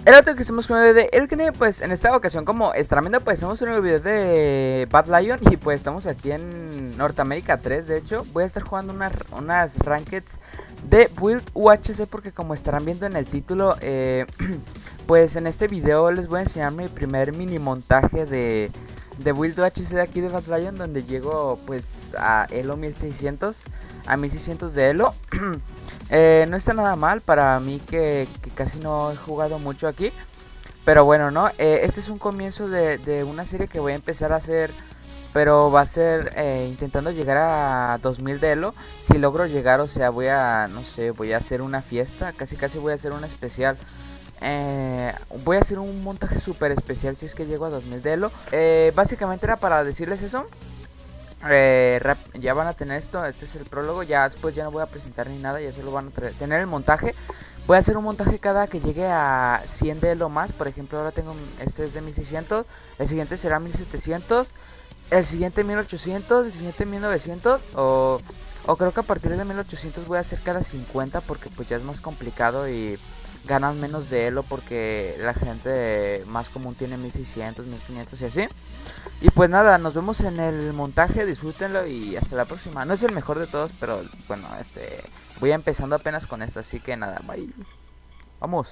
El otro que estamos con el de Elkene, pues en esta ocasión como estarán viendo, pues estamos en el video de Bad Lion. Y pues estamos aquí en Norteamérica 3, de hecho. Voy a estar jugando unas rankeds de Build UHC, porque como estarán viendo en el título, pues en este video les voy a enseñar mi primer mini montaje de Build UHC de aquí de Bad Lion, donde llego pues a Elo 1600, a 1600 de Elo. No está nada mal para mí que casi no he jugado mucho aquí. Pero bueno, ¿no? Este es un comienzo de una serie que voy a empezar a hacer. Pero va a ser intentando llegar a 2000 de Elo. Si logro llegar, o sea, voy a, no sé, voy a hacer una fiesta. Casi voy a hacer una especial. Voy a hacer un montaje súper especial si es que llego a 2000 de Elo. Básicamente era para decirles eso. Ya van a tener esto, este es el prólogo, ya después ya no voy a presentar ni nada, ya solo van a tener el montaje. Voy a hacer un montaje cada que llegue a 100 de Elo más. Por ejemplo, ahora tengo, este es de 1600, el siguiente será 1700, el siguiente 1800, el siguiente 1900 o creo que a partir de 1800 voy a hacer cada 50, porque pues ya es más complicado y ganan menos de Elo porque la gente más común tiene 1600, 1500 y así. Y pues nada, nos vemos en el montaje, disfrútenlo y hasta la próxima. No es el mejor de todos, pero bueno, voy empezando apenas con esto, así que nada, bye. Vamos.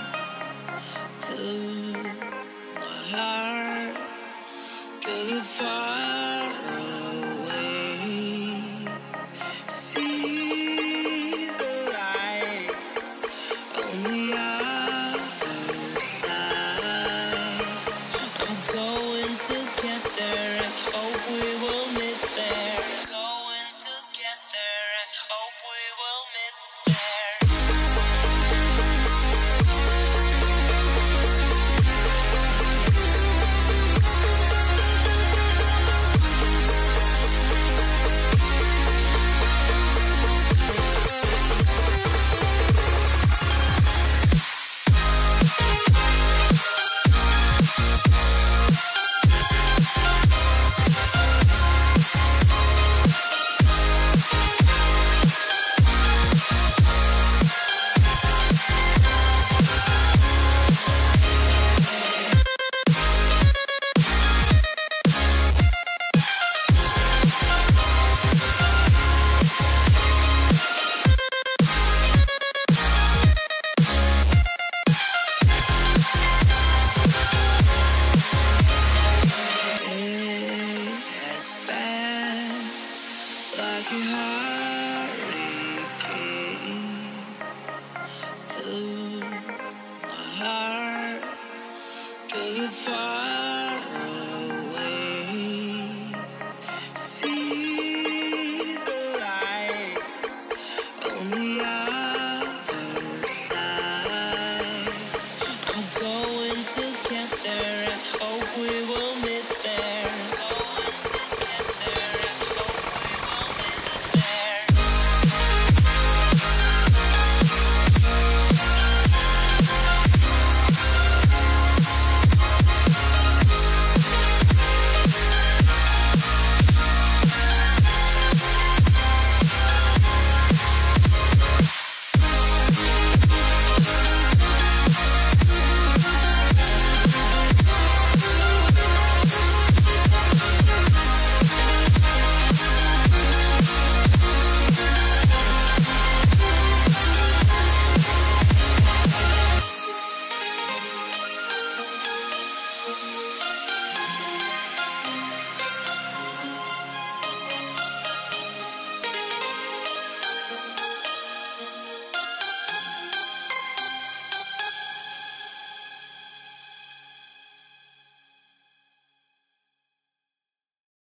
Far